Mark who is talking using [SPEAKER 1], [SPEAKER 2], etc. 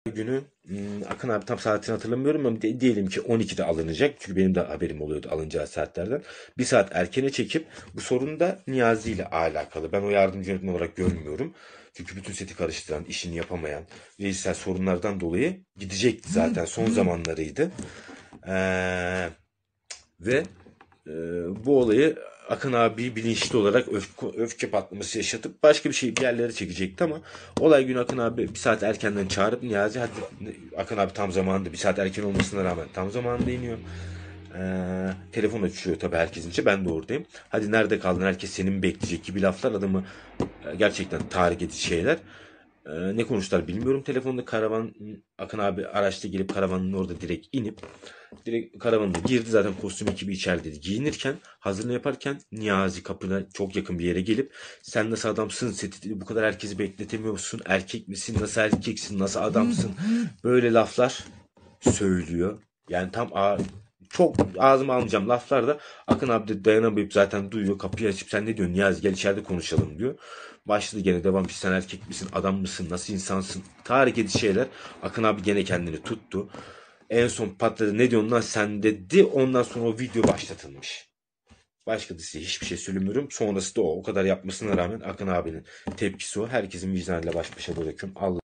[SPEAKER 1] Günü Akın abi tam saatini hatırlamıyorum ama diyelim ki 12'de alınacak. Çünkü benim de haberim oluyordu alınacağı saatlerden. Bir saat erkene çekip bu sorun da Niyazi ile alakalı. Ben o yardımcı yönetmen olarak görmüyorum. Çünkü bütün seti karıştıran, işini yapamayan reissel sorunlardan dolayı gidecekti zaten. Son zamanlarıydı. Ve bu olayı Akın abi bilinçli olarak öfke patlaması yaşatıp başka bir şey bir yerlere çekecekti ama olay günü Akın abi bir saat erkenden çağırıp Niyazi hadi Akın abi tam zamanında bir saat erken olmasına rağmen tam zamanında iniyor. Telefon açıyor tabii herkesin içi ben de oradayım. Hadi nerede kaldın herkes seni mi bekleyecek gibi laflar adamı gerçekten tahrik edici şeyler. Ne konuştular bilmiyorum. Telefonda karavan Akın abi araçta gelip karavanın orada direkt inip direkt karavanına girdi. Zaten kostüm ekibi içerideydi. Giyinirken hazırlığı yaparken Niyazi kapına çok yakın bir yere gelip sen nasıl adamsın seti bu kadar herkesi bekletemiyorsun. Erkek misin? Nasıl erkeksin? Nasıl adamsın? Böyle laflar söylüyor. Yani çok ağzıma almayacağım laflar da Akın abi de dayanamayıp zaten duyuyor. Kapıyı açıp sen ne diyorsun Niyazi gel içeride konuşalım diyor. Başladı gene devam sen erkek misin adam mısın nasıl insansın tahrik edici şeyler. Akın abi gene kendini tuttu. En son patladı ne diyorsun lan sen dedi. Ondan sonra o video başlatılmış. Başka da size hiçbir şey söylemiyorum. Sonrası da o. O kadar yapmasına rağmen Akın abinin tepkisi o. Herkesin vicdanıyla baş başa bırakıyorum. Allah